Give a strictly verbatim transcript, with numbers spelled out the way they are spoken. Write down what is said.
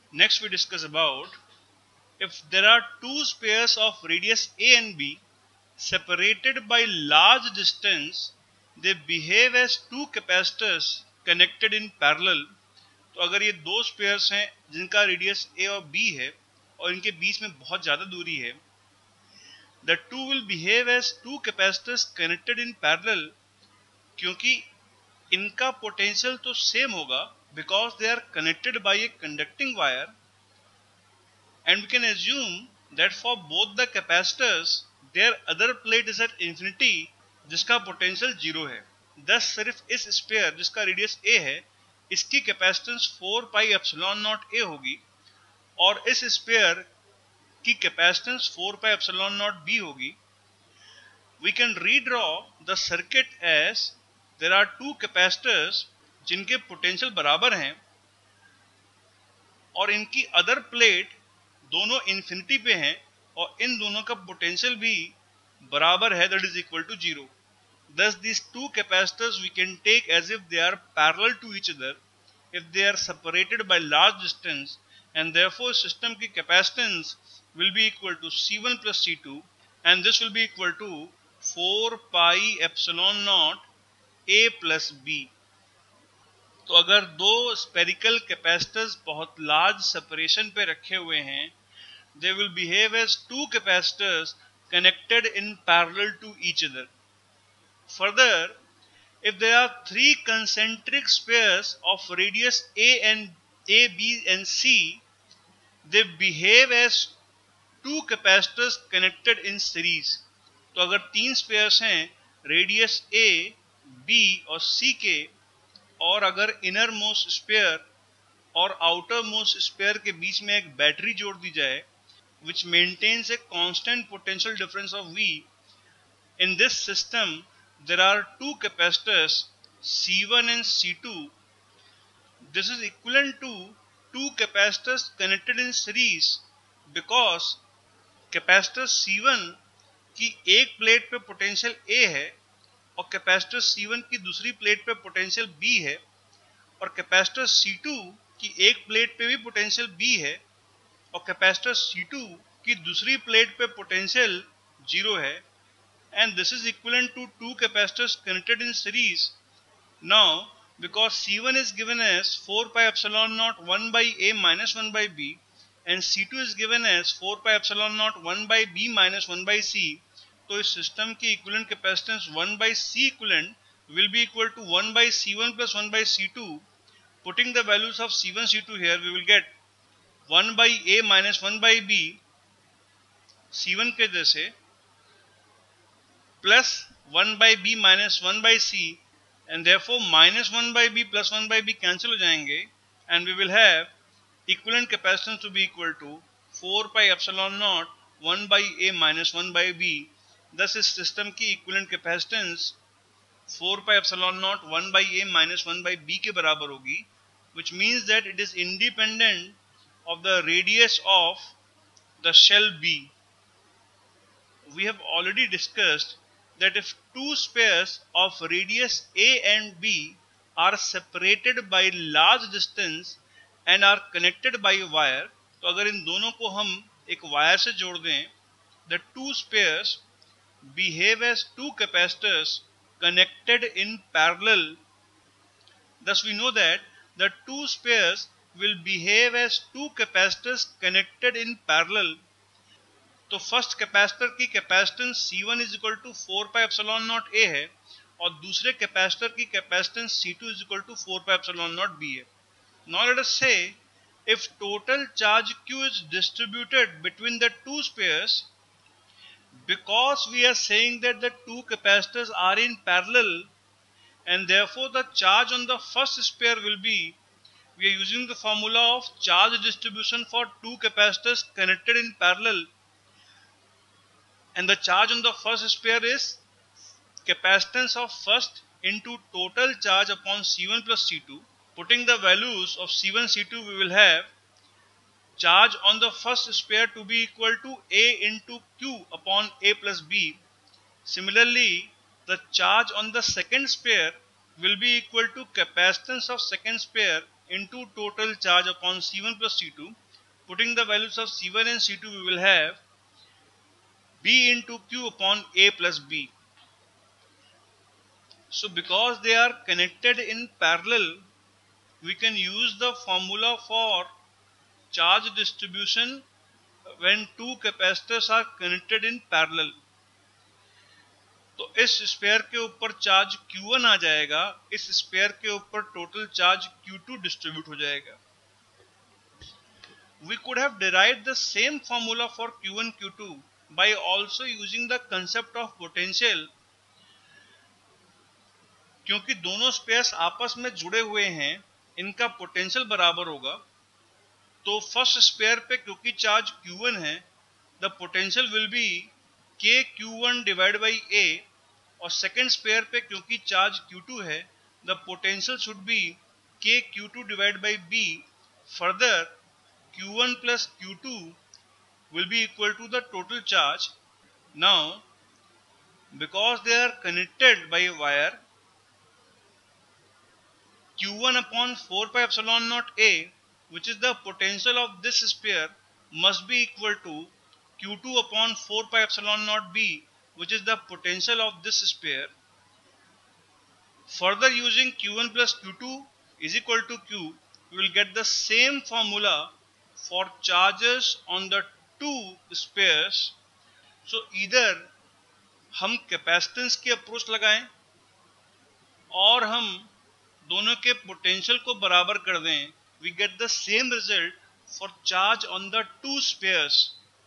Next we discuss about if there are two spheres of radius a and b separated by large distance, they behave as two capacitors connected in parallel. तो अगर ये दो spheres हैं जिनका radius a और b है और इनके बीच में बहुत ज़्यादा दूरी है, the two will behave as two capacitors connected in parallel, क्योंकि इनका पोटेंशियल तो सेम होगा because they are connected by a conducting wire, and we can assume that for both the capacitors their other plate is at infinity जिसका potential zero है. thus सिर्फ इस spare जिसका radius a है इसकी capacitance four pi epsilon naught a होगी और इस स्पेयर की capacitance four pi epsilon naught b होगी. We can redraw the circuit as there are two capacitors जिनके पोटेंशियल बराबर हैं और इनकी अदर प्लेट दोनों इन्फिनिटी पे हैं और इन दोनों का पोटेंशियल भी बराबर है, that is equal to zero. Thus these two capacitors we can take as if they are parallel to each other if they are separated by large distance, and therefore system की capacitance will be equal to C one plus C two, and this will be equal to four pi epsilon naught A plus B. तो अगर दो spherical capacitors बहुत large separation पे रखे हुए हैं, they will behave as two capacitors connected in parallel to each other. Further, if there are three concentric spheres of radius a and a, b and c, they behave as two capacitors connected in series. तो अगर तीन spheres हैं radius a, b और c के, और अगर innermost sphere और outermost sphere के बीच में एक बैटरी जोड़ दी जाए which maintains a constant potential difference of V, in this system there are two capacitors C one and C two. This is equivalent to two capacitors connected in series because capacitor C one की एक plate पे potential A है और capacitor C one की दूसरी plate पे potential B है और कैपेसिटर C two की एक प्लेट पे भी पोटेंशियल B है और कैपेसिटर C two की दूसरी प्लेट पे पोटेंशियल जीरो है, and this is equivalent to two capacitors connected in series. Now because C one is given as four pi epsilon naught one by A minus one by B and C two is given as four pi epsilon naught one by B minus one by C, तो इस system की equivalent capacitance one by C equivalent will be equal to one by C one plus one by C two. Putting the values of C one C two here, we will get one by A minus one by B C one के जैसे plus one by B minus one by C, and therefore minus one by B plus one by B cancel हो जाएंगे, and we will have equivalent capacitance to be equal to four pi epsilon naught one by A minus one by B. Thus इस system की equivalent capacitance four pi epsilon naught one by A minus one by B के बराबर होगी, which means that it is independent of the radius of the shell B. We have already discussed that if two spheres of radius A and B are separated by large distance and are connected by a wire, तो अगर इन दोनों को हम एक wire से जोड़ दें, the two spheres behave as two capacitors connected in parallel. Thus we know that the two spheres will behave as two capacitors connected in parallel. तो फर्स्ट कैपेसिटर की capacitance C one is equal to four pi epsilon naught A है और दूसरे capacitor की capacitance C two is equal to four pi epsilon naught B है. Now let us say if total charge Q is distributed between the two spheres, because we are saying that the two capacitors are in parallel and therefore the charge on the first sphere will be, we are using the formula of charge distribution for two capacitors connected in parallel, and the charge on the first sphere is capacitance of first into total charge upon C one plus C two. Putting the values of C one C two, we will have charge on the first sphere to be equal to A into Q upon A plus B. Similarly, the charge on the second sphere will be equal to capacitance of second sphere into total charge upon C one plus C two. Putting the values of C one and C two, we will have B into Q upon A plus B. So because they are connected in parallel, we can use the formula for charge distribution when two capacitors are connected in parallel. तो इस sphere के ऊपर charge Q one आ जाएगा, इस sphere के ऊपर total charge Q two distribute हो जाएगा. We could have derived the same formula for Q one Q two by also using the concept of potential. क्योंकि दोनों स्पेयर्स आपस में जुड़े हुए हैं, इनका पोटेंशियल बराबर होगा. तो फर्स्ट स्पेयर पे क्योंकि चार्ज Q one है, the potential will be K Q one divide by A. और सेकेंड स्पेयर पे क्योंकि चार्ज Q two है, the potential should be K Q two divide by B. Further Q one plus Q two will be equal to the total charge. Now, because they are connected by a wire, Q one upon four pi epsilon naught A, which is the potential of this sphere, must be equal to Q two upon four pi epsilon naught B, which is the potential of this sphere. Further, using Q one plus Q two is equal to Q, we will get the same formula for charges on the two spheres. So either हम capacitance की approach लगाएं और हम दोनों के potential को बराबर कर दें, we get the same result for charge on the two spheres.